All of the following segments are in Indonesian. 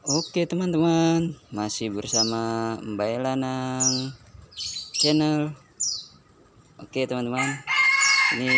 Oke teman-teman, masih bersama Mbak Lanang channel. Oke teman-teman, ini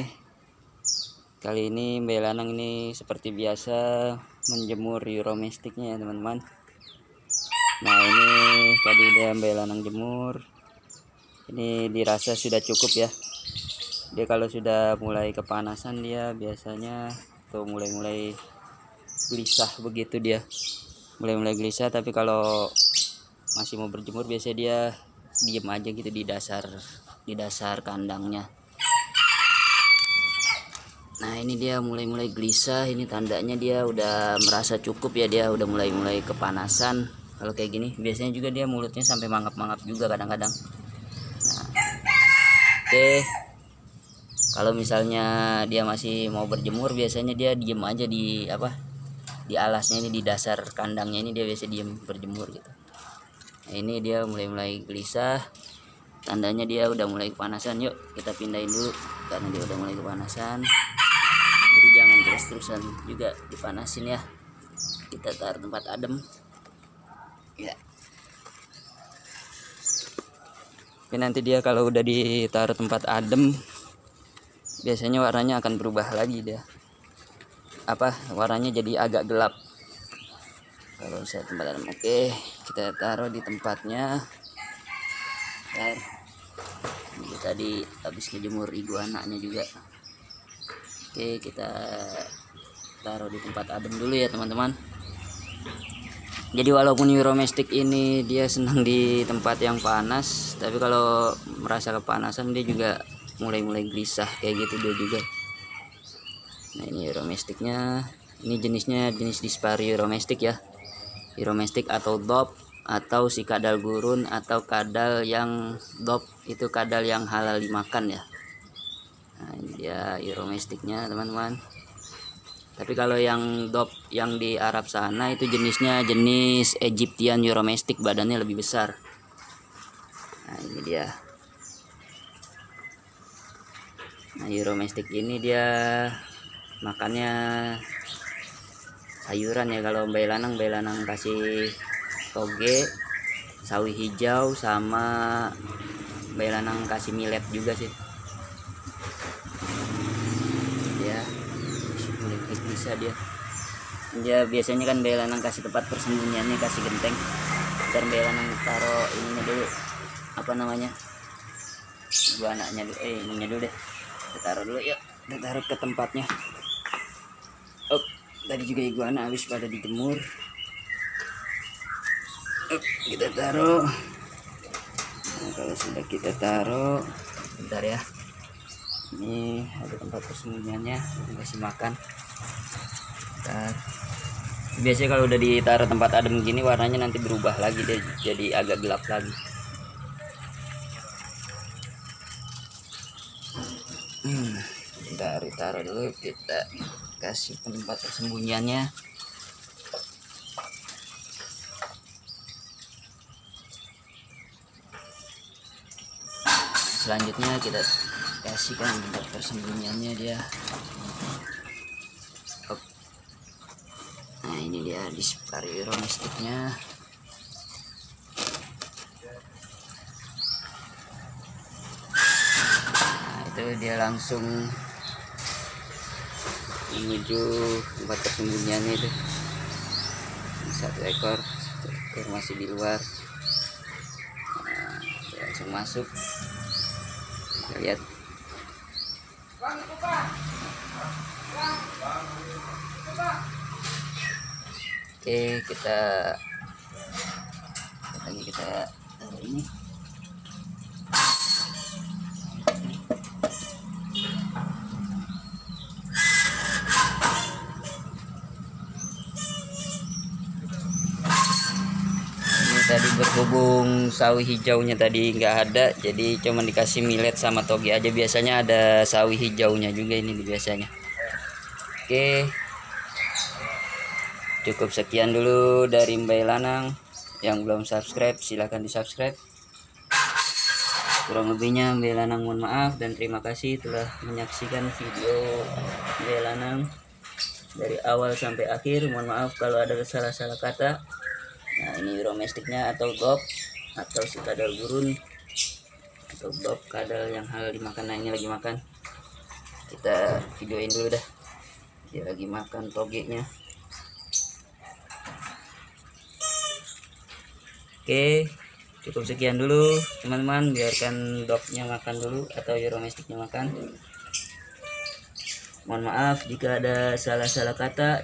kali ini Mbak Lanang ini seperti biasa menjemur Euromestiknya ya teman-teman. Nah ini tadi udah Mbak Lanang jemur, ini dirasa sudah cukup ya. Dia kalau sudah mulai kepanasan dia biasanya tuh mulai gelisah begitu dia. Mulai gelisah, tapi kalau masih mau berjemur biasanya dia diem aja gitu di dasar kandangnya. Nah ini dia mulai gelisah, ini tandanya dia udah merasa cukup ya, dia udah mulai kepanasan. Kalau kayak gini biasanya juga dia mulutnya sampai mangap-mangap juga kadang-kadang. Nah, oke, kalau misalnya dia masih mau berjemur biasanya dia diem aja di alasnya, ini di dasar kandangnya ini dia biasa diem berjemur gitu. Nah, ini dia mulai gelisah, tandanya dia udah mulai kepanasan. Yuk kita pindahin dulu karena dia udah mulai kepanasan. Jadi jangan terus-terusan juga dipanasin ya, kita taruh tempat adem ya. Tapi nanti dia kalau udah ditaruh tempat adem biasanya warnanya akan berubah lagi dia, warnanya jadi agak gelap kalau saya tempat adem. Oke, kita taruh di tempatnya. Ini tadi habis ngejemur iguananya juga. Oke, kita taruh di tempat adem dulu ya teman-teman. Jadi walaupun Euromestik ini dia senang di tempat yang panas, tapi kalau merasa kepanasan dia juga mulai gelisah kayak gitu dia juga. Nah ini Euromestiknya, ini jenisnya jenis Dispari Euromestik ya, Euromestik atau DOP, atau si kadal gurun atau kadal yang DOP itu kadal yang halal dimakan ya. Nah ini dia Euromestiknya teman-teman. Tapi kalau yang DOP yang di Arab sana itu jenisnya jenis Egyptian Euromestik, badannya lebih besar. Nah ini dia. Nah Euromestik ini dia makannya sayuran ya. Kalau Mbak Lanang kasih toge, sawi hijau, sama Mbak Lanang kasih millet juga sih ya. Mulai bisa dia biasanya kan Mbak Lanang kasih tempat persembunyiannya, kasih genteng. Ntar Mbak Lanang taruh ininya dulu, apa namanya, dua anaknya dulu, ininya dulu deh, kita taruh dulu yuk, kita taruh ke tempatnya. Tadi juga iguana habis pada dijemur. Kita taruh. Nah, kalau sudah kita taruh, bentar ya, ini ada tempat persembunyiannya, kasih makan. Bentar. Biasanya kalau udah ditaruh tempat adem gini warnanya nanti berubah lagi deh, jadi agak gelap lagi. Bentar, taruh dulu, kita kasih tempat persembunyiannya. Selanjutnya kita kasihkan tempat persembunyiannya dia. Nah ini dia Dispari Euromestiknya. Nah itu dia langsung menuju tempat persembunyiannya itu. Satu ekor masih di luar. Nah, langsung masuk. Kita lihat. Oke, kita ini. Tadi berhubung sawi hijaunya tadi nggak ada, jadi cuma dikasih millet sama toge aja. Biasanya ada sawi hijaunya juga ini biasanya. Oke, cukup sekian dulu dari Mbak Lanang. Yang belum subscribe silahkan di subscribe. Kurang lebihnya Mbak Lanang mohon maaf, dan terima kasih telah menyaksikan video Mbak Lanang. dari awal sampai akhir. Mohon maaf kalau ada salah-salah kata. Nah, ini Euromestiknya atau bob atau si kadal gurun atau bob kadal yang hal dimakan. Nah, ini lagi makan. Kita videoin dulu dah. Dia lagi makan togenya. Oke, cukup sekian dulu teman-teman, biarkan dognya makan dulu atau Euromestiknya makan. Mohon maaf jika ada salah-salah kata,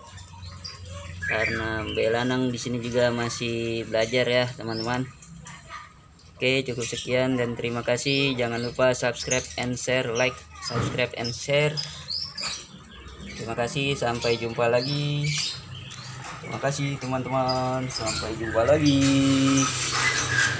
karena Belanang di sini juga masih belajar ya teman-teman. Oke, cukup sekian dan terima kasih. Jangan lupa subscribe and share, like, subscribe and share. Terima kasih, sampai jumpa lagi. Terima kasih teman-teman, sampai jumpa lagi.